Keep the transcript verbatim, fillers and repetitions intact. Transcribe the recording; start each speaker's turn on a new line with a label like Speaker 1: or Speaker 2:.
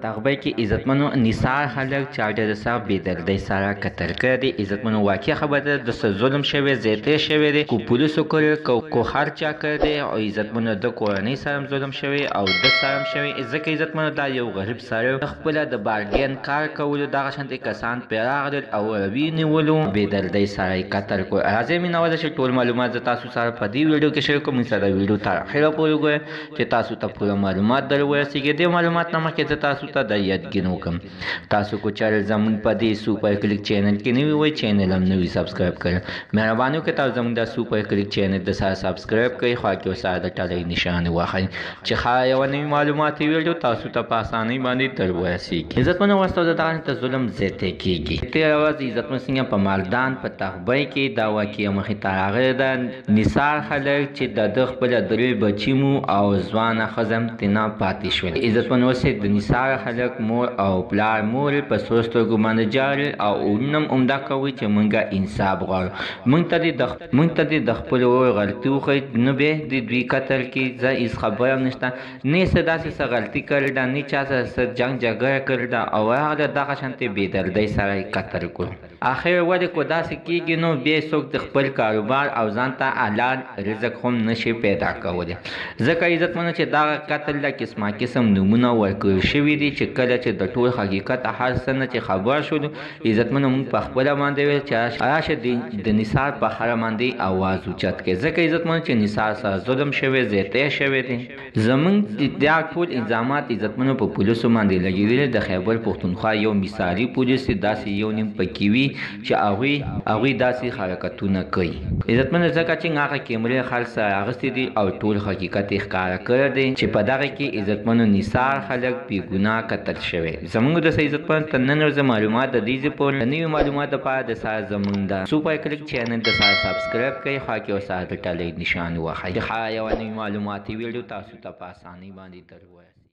Speaker 1: تغبی کې عزتمنو نثار خلک چاړه د سره بېدردۍ سره قتل کړی دی. عزتمنو واقع خبره ده د څه ظلم شوی زیاتی شوی دی، کو پولیسو کړی کو هر چا کړی دی، او عزتمنو د کورنۍ سره هم ظلم شوی او د سره هم شوی. ځکه عزتمنو دا یو غریب سړی خپله د بارګین کار کولو دغه شانتې کسان پرې راغلل او روي نیولو بېدردۍ سره یې قتل کړو. راځئ مینه چې ټول معلومات زه تاسو سره په دې ویډیو کې شریک کوم. موږ سره ویډیو تر اخره پورې وګورئ چې تاسو ته پوره معلومات در ورسېږي. دې معلومات نه مخکې زه تاسو ته د یادګین وکړم، تاسو کو چینل زموږ په دې سوپر کلیک چینل کې نوي وئ، چینل هم نوي سبسکرایب کړئ. مهرباني وکړئ تاسو زموږ د سوپر کلیک چینل د سره سبسکرایب کړئ، خوا کې ورسره د ټلۍ نشان واخلئ چې ښه یوه نوي معلوماتي ویډیو تاسو ته په اسانۍ باندې در ورسېږي. عزتمنو وروسته د دغه ته ظلم زیاتی کېږي. تېره ورځ عزتمن څنګه په مالدان په تغبۍ کې دا واقعه مخې ته راغلې ده. نثار خلک چې د ده خپله درې بچي مو او ځوانه ښځه هم ترېنه پاتې شول. عزتمن اوسئ د نثار خلک مور او پلار مور یې په سرو سترګو باندې جاړل او ورونه هم همدا کوي چې موږ انصاف غواړو. موږ ته دې موږ ته دې د خپل ورور غلطي وښیي، نه به د دوی قتل کړي. زه هېڅ خبره هم نشته، نه یې څه داسې څه غلطي کړې ده، نه چا سره څه جنګ جګړه کړې ده، او هغه دغه شانتې بېدردۍ سره یې قتل کړو. آخر ولې کو داسې کېږي نو بیا څوک د خپل کاروبار او ځان ته حلال رزق هم نشي پیدا کولی. ځکه عزتمنو چې دغه قتل له قسمه قسم نومونه ورکړل شوي دي چې کله چې د ټول حقیقت هر څه نه چې خبر شولو، عزتمنو موږ په خپله باندې ویل چې راشه د نثار په هره باندې اواز اوچت کړي. ځکه عزتمنو چې نثار سره ظلم شوی زیاتی شوی دی. زموږ دا ټول الزامات عزتمنو په پولیسو باندې لګېدلي. د خیبر پښتونخوا یو مثالي پولیس داسې یو نیم پکې وي چې هغوی هغوی داسې حرکتونه کوي. عزتمنو ځکه چې هغه کیمرې خلک سره اخیستې دي او ټول حقیقت یې ښکاره کړی دی چې په دغه کې عزتمنو نثار خلک بې ګناه قتل شوی. زموږ د عزتمنو تر نن ورځې معلومات د دې ځای پورې د نوي معلومات لپاره د سره زموږ د سوپر کلیک چینل د سره سبسکرایب کړئ، خوا کې ورسره د ټلۍ نشان ووهئ چې ښه یوه نوي معلوماتي ویډیو تاسو ته په اسانۍ باندې در ورسېږي.